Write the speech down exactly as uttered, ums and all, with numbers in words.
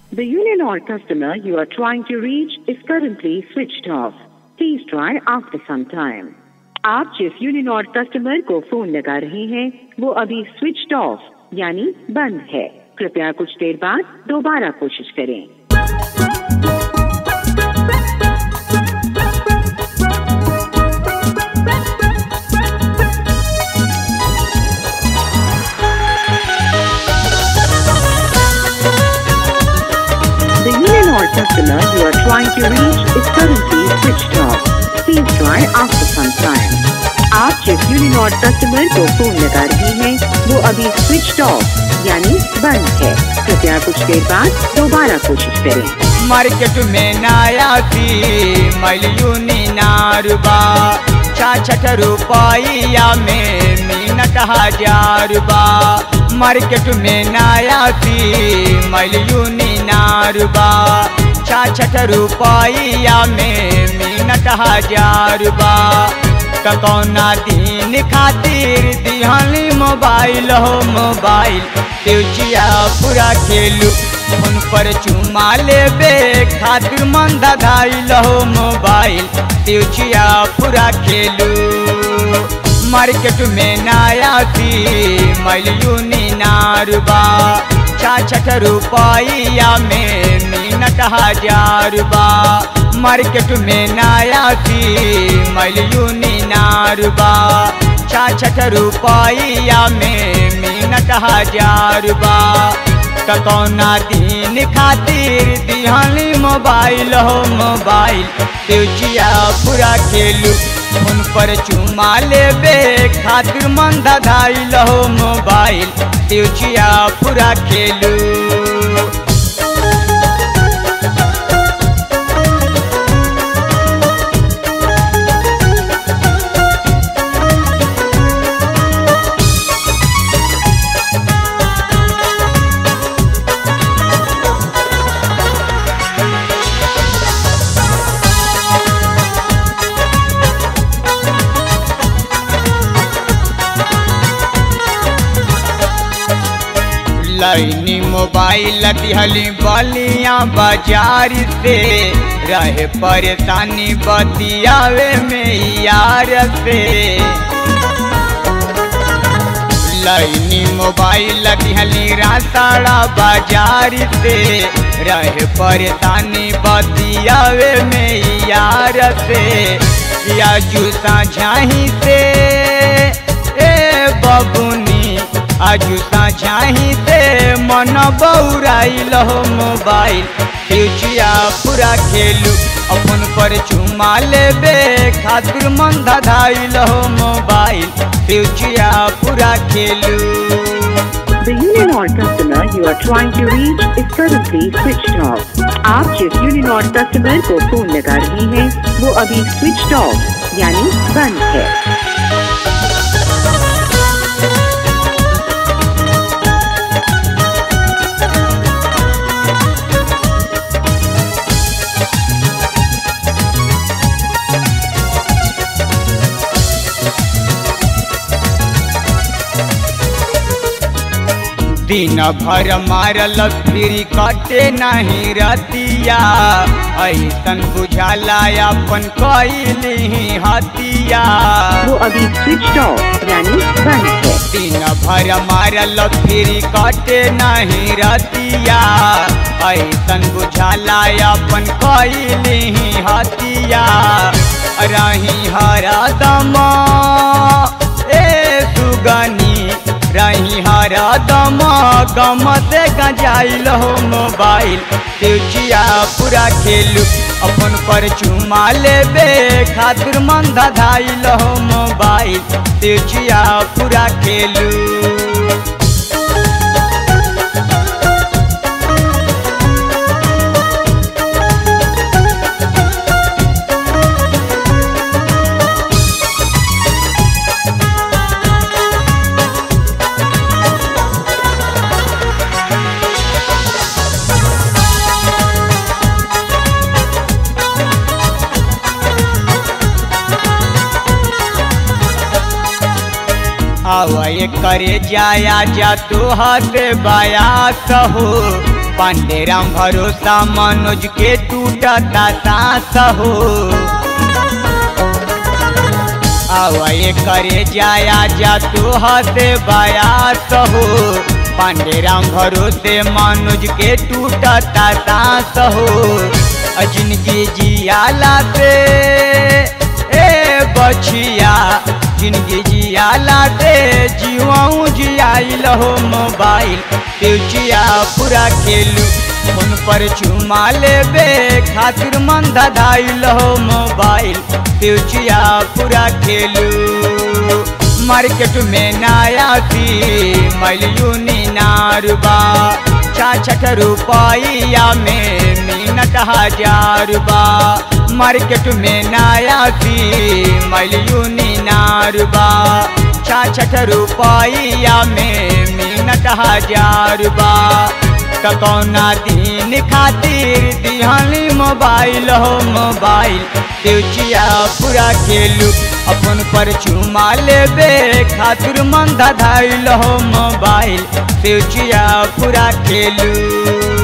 The Uninor customer you are trying to reach is currently switched off. Please try after some time. आप जिस Uninor customer को phone लगा रहे हैं वो अभी स्विच्ड ऑफ यानी बंद है। कृपया कुछ देर बाद दोबारा कोशिश करें। The Uninor customer you are trying to reach is currently switched off. Please try after some time. आप जिस Uninor कस्टमर को फोन लगा रही हैं वो अभी स्विच्ड ऑफ यानी बंद है। कृपया कुछ देर बाद दोबारा कोशिश करें। मार्केट में नया थी मैल यूनिनॉर बा छाछठ रुपया में मिनट हजार बा। मार्केट में नया थी मैल यूनिनॉर बा छाछठ रुपया में मिनट हजार बा। कौना दिन खातिर दिहानी मोबाइल हो मोबाइल तेजिया पूरा खेलू फोन पर चुमा लेबे खातिर मन धाइल हो मोबाइल तेजिया पूरा खेलू। मार्केट में नया थी मैल यूनिनॉर बा छाछठ रुपया में मिनट हजार बा। मार्केट में नया थी मैल यूनिनॉर बा छाछठ रुपया में मिनट हजार बा। कौना दिन खातिर दिहानी मोबाइल हो मोबाइल तेजिया पूरा खेलू फोन पर चुमा लेबे खातिर मन धाइल हो मोबाइल तेजिया पूरा खेलू। लाइनी मोबाइल दिहली बलिया बाजार से रहे परेशानी बतियावे में यार से। लाइनी मोबाइल दिहली राताड़ा बाजार से रहे परेशानी बतियावे में यार से। या जूसा झाही से ए बबुनी आजू साझाही से मन बौराइल हो मोबाइल तेजिया पूरा खेलू अपन पर चुमा लेबे खातिर मन धाइल हो मोबाइल तेजिया पूरा खेलू। The Uninor customer you are trying to reach is currently switched off. आप जिस Uninor कस्टमर को फोन लगा रही हैं वो अभी स्विच्ड ऑफ यानी बंद है। दिन भर मारल फिर कटे नहीं रतिया ऐसन बुझाला अपन कैली हतिया वो अभी स्विच्ड ऑफ यानी बंद है। दिन भर मारल फिर कटे नहीं रतिया ऐसन बुझाला अपन कैली हतिया। रही हरदम ए सुगनी रही हरदम गम से गंजाइल हो मोबाइल तेजिया पूरा खेलू अपन पर चुमा लेबे खातिर मन धाइल हो मोबाइल तेजिया पूरा खेलू। आवाए करे जाया जा तो हाथ बाया कहो पांडेराम भरोसा मनोज के टूटता सांस हो। आवाए करे जाया जा तू हसे बयास हो। पांडेराम भरोसे मनोज के टूटता सांस हो। जिंदगी जियाला से ए बछिया जिंदगी जियाला से जीवाऊँ जियाइल हो। मोबाइल पेचिया पूरा खेलू फोन पर चुमा लेबे खातिर मन धधाइल हो। मोबाइल पेचिया पूरा खेलू मार्केट में नया थी मलियूनी नारुबा छाछठ रुपया में मिनट हजार बा। मार्केट में नया थी मलियूनी नारुबा छाछठ रुपया में मिनट हजार बा। कौना दिन खातिर दिहानी मोबाइल हो। मोबाइल पेचिया पूरा खेलू अपन पर चुमा लेबे खातिर मन धधाइल हो। मोबाइल पेचिया पूरा खेलू।